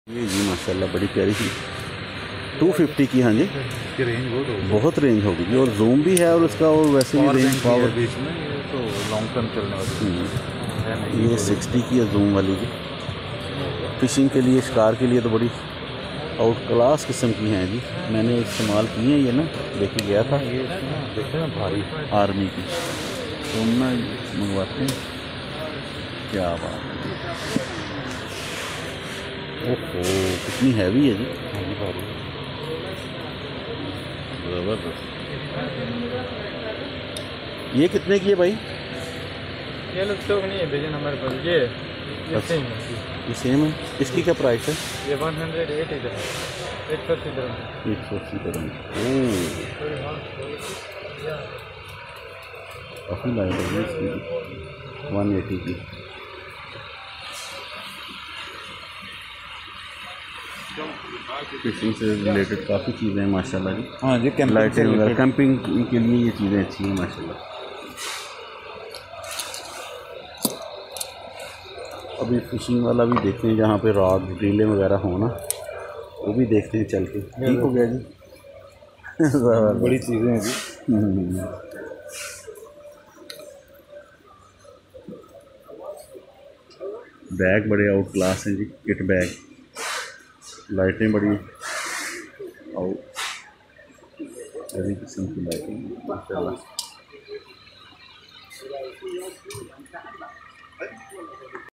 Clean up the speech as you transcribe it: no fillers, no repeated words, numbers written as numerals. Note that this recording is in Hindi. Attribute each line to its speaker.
Speaker 1: ये जी माशाल्लाह बड़ी प्यारी सी 250 की। हाँ जी,
Speaker 2: रेंज
Speaker 1: बहुत रेंज होगी और जूम भी है और उसका और वैसे भी रेंज पावर
Speaker 2: बीच में, ये तो लॉन्ग टर्म चलने वाली है नहीं।
Speaker 1: ये 60 की है जूम वाली जी। फिशिंग के लिए, शिकार के लिए तो बड़ी आउट क्लास किस्म की हैं जी। मैंने इस्तेमाल की हैं ये ना, लेके गया था
Speaker 2: ये देखते हैं भारी
Speaker 1: आर्मी की, तो ना मंगवाते हैं। क्या बात है, ओहो कितनी हैवी है जी,
Speaker 2: भारी।
Speaker 1: ज़बरदस्त। ये कितने की है भाई?
Speaker 2: ये लोग स्टॉक नहीं है भेजन हमारे पास। ये
Speaker 1: अच्छा,
Speaker 2: सेम है।
Speaker 1: ये सेम है। इसकी क्या प्राइस है?
Speaker 2: ये 180 dirham, 180 dirham।
Speaker 1: 180 dirham। ओह काफ़ी लाइट है इसकी, 180 की। फिशिंग से रिलेटेड काफ़ी चीज़ें हैं माशाल्लाह जी।
Speaker 2: हाँ जी,
Speaker 1: लाइटें वगैरह कैंपिंग के लिए ये चीज़ें अच्छी हैं माशाल्लाह। अभी फिशिंग वाला भी देखते हैं जहाँ पे रॉड रीलें वगैरह हो ना, वो भी देखते हैं चल के। ठीक हो गया जी।
Speaker 2: बड़ी चीज़ें हैं जी।
Speaker 1: बैग बड़े आउट क्लास हैं जी, किट बैग। लाइटें बड़ी आउट बड़ी किस्म की लाइटें माशाल्लाह।